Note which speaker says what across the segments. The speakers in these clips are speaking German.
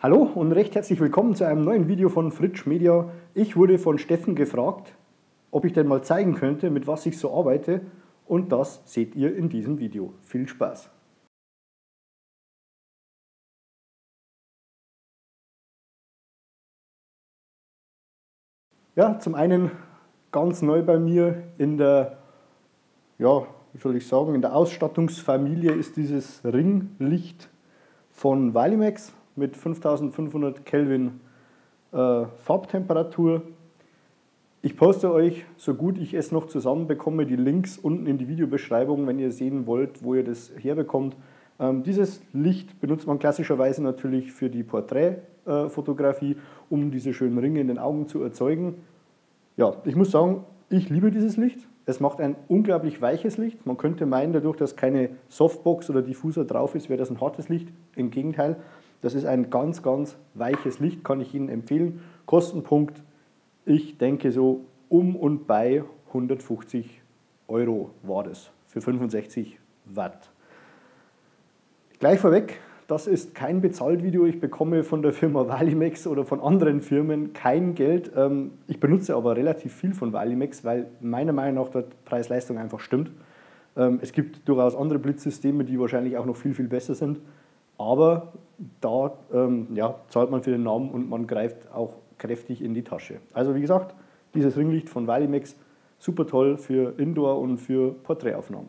Speaker 1: Hallo und recht herzlich willkommen zu einem neuen Video von Fritsch Media. Ich wurde von Steffen gefragt, ob ich denn mal zeigen könnte, mit was ich so arbeite, und das seht ihr in diesem Video. Viel Spaß! Ja, zum einen ganz neu bei mir in der, wie soll ich sagen, in der Ausstattungsfamilie ist dieses Ringlicht von Valimax mit 5500 Kelvin Farbtemperatur. Ich poste euch, so gut ich es noch zusammenbekomme, die Links unten in die Videobeschreibung, wenn ihr sehen wollt, wo ihr das herbekommt. Dieses Licht benutzt man klassischerweise natürlich für die Porträtfotografie, um diese schönen Ringe in den Augen zu erzeugen. Ja, ich muss sagen, ich liebe dieses Licht. Es macht ein unglaublich weiches Licht. Man könnte meinen, dadurch, dass keine Softbox oder Diffuser drauf ist, wäre das ein hartes Licht. Im Gegenteil, das ist ein ganz, ganz weiches Licht, kann ich Ihnen empfehlen. Kostenpunkt, ich denke so um und bei 150 € war das für 65 Watt. Gleich vorweg, das ist kein Bezahltvideo. Ich bekomme von der Firma Valimax oder von anderen Firmen kein Geld. Ich benutze aber relativ viel von Valimax, weil meiner Meinung nach die Preis-Leistung einfach stimmt. Es gibt durchaus andere Blitzsysteme, die wahrscheinlich auch noch viel, viel besser sind. Aber da zahlt man für den Namen und man greift auch kräftig in die Tasche. Also wie gesagt, dieses Ringlicht von Valimax, super toll für Indoor und für Porträtaufnahmen.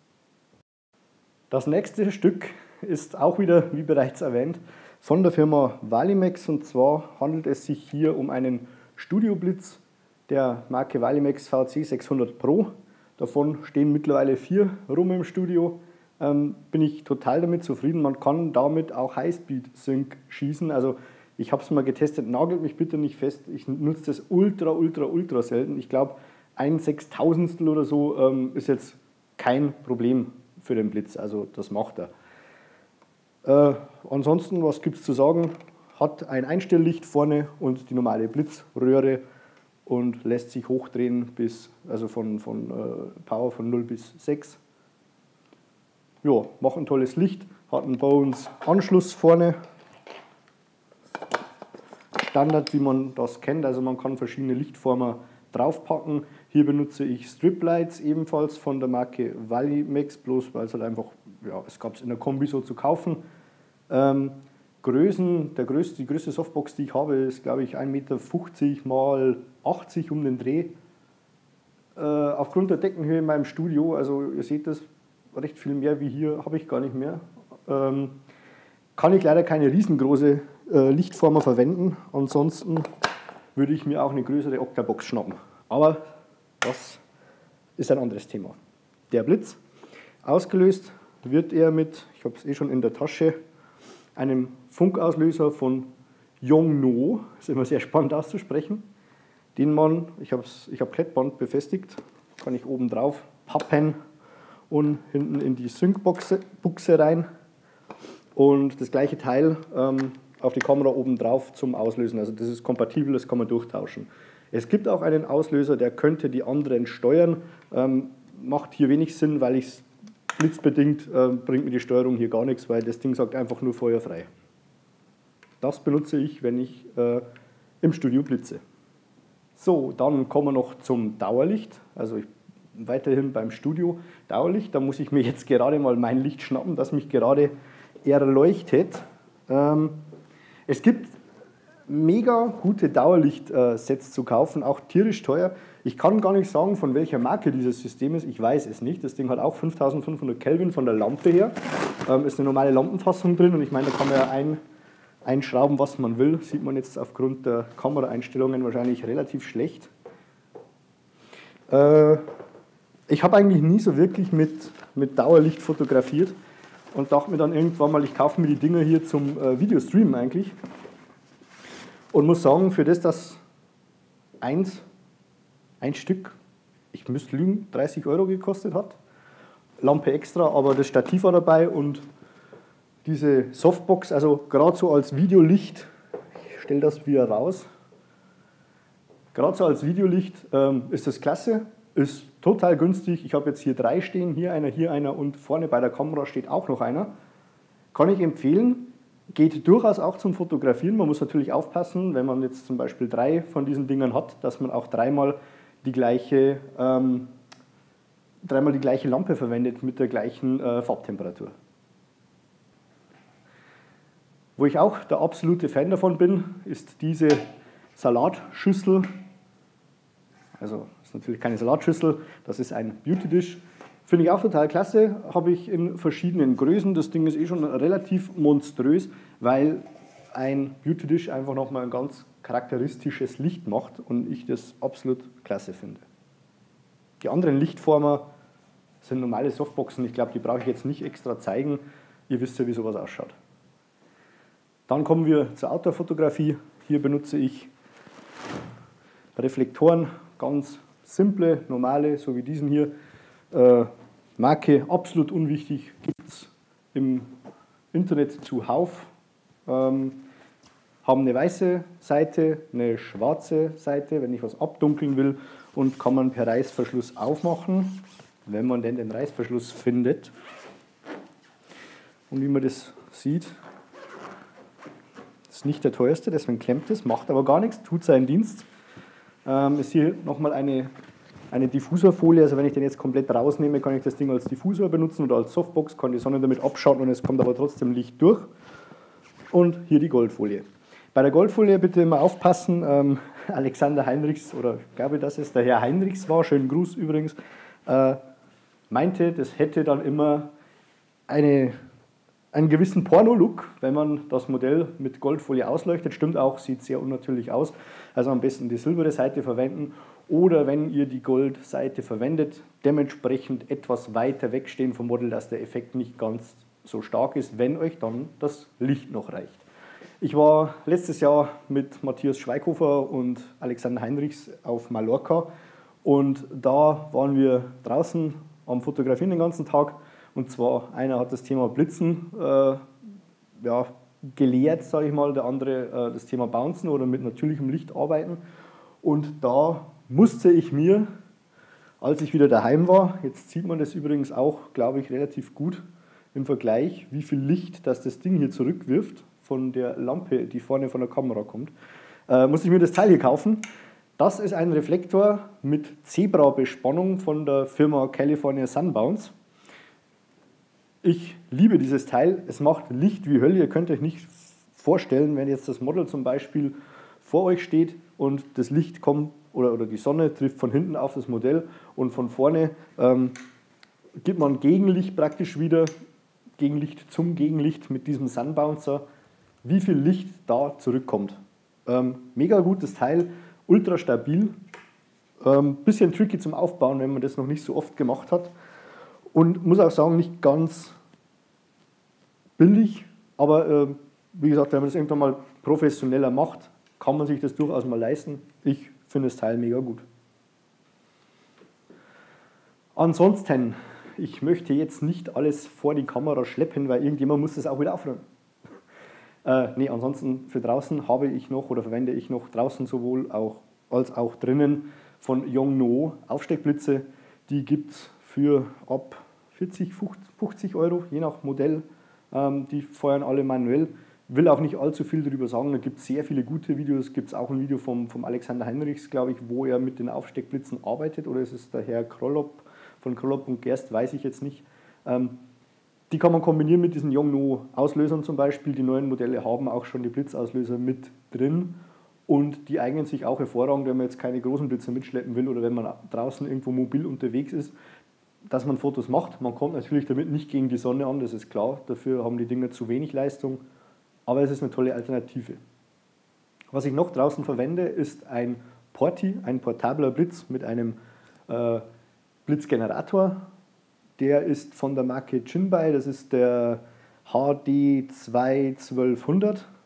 Speaker 1: Das nächste Stück ist auch wieder, wie bereits erwähnt, von der Firma Valimax, und zwar handelt es sich hier um einen Studioblitz der Marke Valimax VC 600 Pro. Davon stehen mittlerweile 4 rum im Studio. Bin ich total damit zufrieden. Man kann damit auch Highspeed-Sync schießen. Also ich habe es mal getestet, nagelt mich bitte nicht fest. Ich nutze das ultra selten. Ich glaube, 1/6000 oder so ist jetzt kein Problem für den Blitz. Also das macht er. Ansonsten, was gibt es zu sagen? Hat ein Einstelllicht vorne und die normale Blitzröhre und lässt sich hochdrehen bis, also von Power von 0 bis 6. Ja, macht ein tolles Licht, hat einen Bones Anschluss vorne. Standard, wie man das kennt, also man kann verschiedene Lichtformer draufpacken. Hier benutze ich Striplights, ebenfalls von der Marke Valimax, bloß weil es halt einfach, es gab es in der Kombi so zu kaufen. Die größte Softbox, die ich habe, ist glaube ich 1,50 Meter mal 80 um den Dreh. Aufgrund der Deckenhöhe in meinem Studio, also ihr seht das, recht viel mehr wie hier habe ich gar nicht mehr. Kann ich leider keine riesengroße Lichtformer verwenden, ansonsten würde ich mir auch eine größere Octabox schnappen. Aber das ist ein anderes Thema. Der Blitz, ausgelöst wird er mit, ich habe es eh schon in der Tasche, einem Funkauslöser von Yongnuo, ist immer sehr spannend auszusprechen, den man, ich habe Klettband befestigt, kann ich oben drauf pappen und hinten in die Sync-Buchse rein und das gleiche Teil auf die Kamera oben drauf zum Auslösen. Also das ist kompatibel, das kann man durchtauschen. Es gibt auch einen Auslöser, der könnte die anderen steuern. Macht hier wenig Sinn, weil ich es blitzbedingt bringt mir die Steuerung hier gar nichts, weil das Ding sagt einfach nur feuerfrei. Das benutze ich, wenn ich im Studio blitze. So, dann kommen wir noch zum Dauerlicht. Also ich weiterhin beim Studio Dauerlicht. Da muss ich mir jetzt gerade mal mein Licht schnappen, das mich gerade erleuchtet. Es gibt mega gute Dauerlichtsets zu kaufen, auch tierisch teuer. Ich kann gar nicht sagen, von welcher Marke dieses System ist. Ich weiß es nicht. Das Ding hat auch 5500 Kelvin von der Lampe her. Ist eine normale Lampenfassung drin und ich meine, da kann man ja einschrauben, was man will. Sieht man jetzt aufgrund der Kameraeinstellungen wahrscheinlich relativ schlecht. Ich habe eigentlich nie so wirklich mit Dauerlicht fotografiert und dachte mir dann irgendwann mal, ich kaufe mir die Dinger hier zum Videostreamen eigentlich. Und muss sagen, für das ein Stück, ich müsste lügen, 30 € gekostet hat. Lampe extra, aber das Stativ war dabei und diese Softbox, also gerade so als Videolicht, ich stelle das wieder raus, gerade so als Videolicht ist das klasse, ist total günstig. Ich habe jetzt hier 3 stehen, hier einer und vorne bei der Kamera steht auch noch einer. Kann ich empfehlen. Geht durchaus auch zum Fotografieren. Man muss natürlich aufpassen, wenn man jetzt zum Beispiel 3 von diesen Dingern hat, dass man auch dreimal die gleiche Lampe verwendet mit der gleichen Farbtemperatur. Wo ich auch der absolute Fan davon bin, ist diese Salatschüssel. Also das ist natürlich keine Salatschüssel, das ist ein Beauty Dish. Finde ich auch total klasse, habe ich in verschiedenen Größen. Das Ding ist eh schon relativ monströs, weil ein Beauty Dish einfach nochmal ein ganz charakteristisches Licht macht und ich das absolut klasse finde. Die anderen Lichtformer sind normale Softboxen, ich glaube, die brauche ich jetzt nicht extra zeigen. Ihr wisst ja, wie sowas ausschaut. Dann kommen wir zur Outdoor-Fotografie. Hier benutze ich Reflektoren, ganz simple, normale, so wie diesen hier. Marke absolut unwichtig, gibt es im Internet zuhauf. Haben eine weiße Seite, eine schwarze Seite, wenn ich was abdunkeln will, und kann man per Reißverschluss aufmachen, wenn man denn den Reißverschluss findet. Und wie man das sieht, ist nicht der teuerste, deswegen klemmt es, macht aber gar nichts, tut seinen Dienst. Ist hier nochmal eine Diffusorfolie, also wenn ich den jetzt komplett rausnehme, kann ich das Ding als Diffusor benutzen oder als Softbox, kann die Sonne damit abschauen und es kommt aber trotzdem Licht durch. Und hier die Goldfolie. Bei der Goldfolie bitte immer aufpassen, Alexander Heinrichs, oder ich glaube, dass es der Herr Heinrichs war, schönen Gruß übrigens, meinte, das hätte dann immer einen gewissen Porno-Look, wenn man das Modell mit Goldfolie ausleuchtet. Stimmt auch, sieht sehr unnatürlich aus. Also am besten die silberne Seite verwenden. Oder wenn ihr die Goldseite verwendet, dementsprechend etwas weiter wegstehen vom Model, dass der Effekt nicht ganz so stark ist, wenn euch dann das Licht noch reicht. Ich war letztes Jahr mit Matthias Schweighofer und Alexander Heinrichs auf Mallorca und da waren wir draußen am Fotografieren den ganzen Tag. Und zwar, einer hat das Thema Blitzen gelehrt, sage ich mal, der andere das Thema Bouncen oder mit natürlichem Licht arbeiten. Und da musste ich mir, als ich wieder daheim war, jetzt sieht man das übrigens auch, glaube ich, relativ gut im Vergleich, wie viel Licht das Ding hier zurückwirft von der Lampe, die vorne von der Kamera kommt, musste ich mir das Teil hier kaufen. Das ist ein Reflektor mit Zebra-Bespannung von der Firma California Sunbounce. Ich liebe dieses Teil, es macht Licht wie Hölle. Ihr könnt euch nicht vorstellen, wenn jetzt das Model zum Beispiel vor euch steht und das Licht kommt oder die Sonne trifft von hinten auf das Modell und von vorne gibt man Gegenlicht praktisch wieder, Gegenlicht zum Gegenlicht mit diesem Sunbouncer, wie viel Licht da zurückkommt. Mega gutes Teil, ultra stabil, bisschen tricky zum Aufbauen, wenn man das noch nicht so oft gemacht hat. Und muss auch sagen, nicht ganz billig, aber wie gesagt, wenn man das irgendwann mal professioneller macht, kann man sich das durchaus mal leisten. Ich finde das Teil mega gut. Ansonsten, ich möchte jetzt nicht alles vor die Kamera schleppen, weil irgendjemand muss das auch wieder aufräumen. Ansonsten für draußen habe ich noch oder verwende ich noch draußen sowohl als auch drinnen von Yongnuo Aufsteckblitze. Die gibt es für ab 40, 50 Euro, je nach Modell. Die feuern alle manuell. Will auch nicht allzu viel darüber sagen, da gibt es sehr viele gute Videos. Gibt es auch ein Video vom Alexander Heinrichs, glaube ich, wo er mit den Aufsteckblitzen arbeitet. Oder ist es der Herr Krollop von Krollop und Gerst, weiß ich jetzt nicht. Die kann man kombinieren mit diesen Yongnuo Auslösern zum Beispiel. Die neuen Modelle haben auch schon die Blitzauslöser mit drin. Und die eignen sich auch hervorragend, wenn man jetzt keine großen Blitze mitschleppen will oder wenn man draußen irgendwo mobil unterwegs ist, dass man Fotos macht. Man kommt natürlich damit nicht gegen die Sonne an, das ist klar. Dafür haben die Dinger zu wenig Leistung. Aber es ist eine tolle Alternative. Was ich noch draußen verwende, ist ein Porti, ein portabler Blitz mit einem Blitzgenerator. Der ist von der Marke Jinbei, das ist der HD2 1200.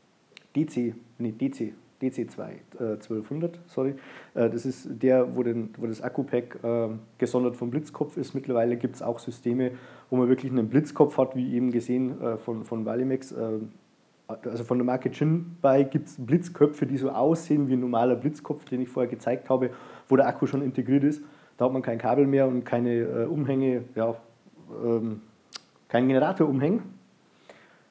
Speaker 1: DC2 1200, sorry. Das ist der, wo das Akku-Pack gesondert vom Blitzkopf ist. Mittlerweile gibt es auch Systeme, wo man wirklich einen Blitzkopf hat, wie eben gesehen von Valimax. Also von der Marke Jinbei gibt es Blitzköpfe, die so aussehen wie ein normaler Blitzkopf, den ich vorher gezeigt habe, wo der Akku schon integriert ist. Da hat man kein Kabel mehr und keine Umhänge, keinen Generator umhängen.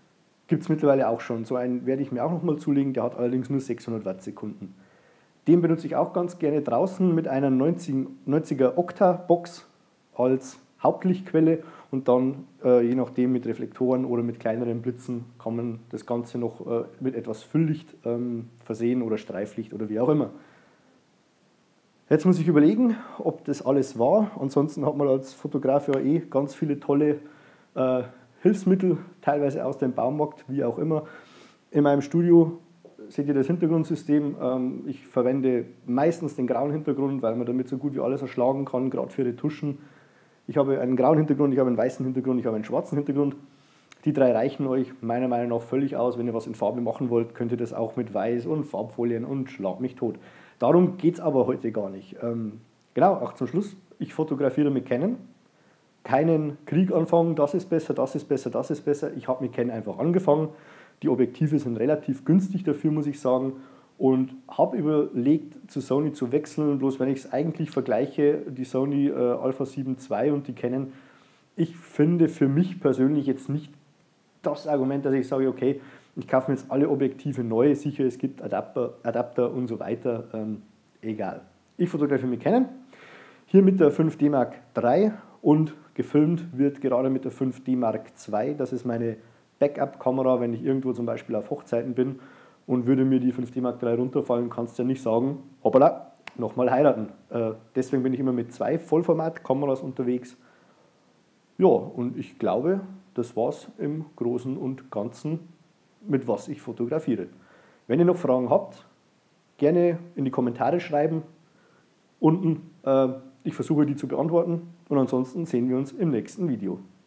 Speaker 1: Gibt es mittlerweile auch schon. So einen werde ich mir auch nochmal zulegen, der hat allerdings nur 600 Wattsekunden. Den benutze ich auch ganz gerne draußen mit einer 90er Okta-Box als Hauptlichtquelle und dann je nachdem mit Reflektoren oder mit kleineren Blitzen kann man das Ganze noch mit etwas Fülllicht versehen oder Streiflicht oder wie auch immer. Jetzt muss ich überlegen, ob das alles war. Ansonsten hat man als Fotograf ja eh ganz viele tolle Hilfsmittel, teilweise aus dem Baumarkt, wie auch immer. In meinem Studio seht ihr das Hintergrundsystem. Ich verwende meistens den grauen Hintergrund, weil man damit so gut wie alles erschlagen kann, gerade für Retuschen. Ich habe einen grauen Hintergrund, ich habe einen weißen Hintergrund, ich habe einen schwarzen Hintergrund. Die drei reichen euch meiner Meinung nach völlig aus. Wenn ihr was in Farbe machen wollt, könnt ihr das auch mit Weiß und Farbfolien und schlag mich tot. Darum geht es aber heute gar nicht. Genau, auch zum Schluss, ich fotografiere mit Canon. Keinen Krieg anfangen, das ist besser, das ist besser, das ist besser. Ich habe mit Canon einfach angefangen. Die Objektive sind relativ günstig dafür, muss ich sagen. Und habe überlegt, zu Sony zu wechseln, bloß wenn ich es eigentlich vergleiche, die Sony Alpha 7 II und die Canon, ich finde für mich persönlich jetzt nicht das Argument, dass ich sage, okay, ich kaufe mir jetzt alle Objektive neu, sicher, es gibt Adapter und so weiter, egal. Ich fotografiere mit Canon, hier mit der 5D Mark III und gefilmt wird gerade mit der 5D Mark II, das ist meine Backup-Kamera, wenn ich irgendwo zum Beispiel auf Hochzeiten bin und würde mir die 5D Mark III runterfallen, kannst du ja nicht sagen, hoppala, nochmal heiraten. Deswegen bin ich immer mit 2 Vollformat-Kameras unterwegs. Ja, und ich glaube, das war's im Großen und Ganzen, mit was ich fotografiere. Wenn ihr noch Fragen habt, gerne in die Kommentare schreiben. Unten, ich versuche die zu beantworten und ansonsten sehen wir uns im nächsten Video.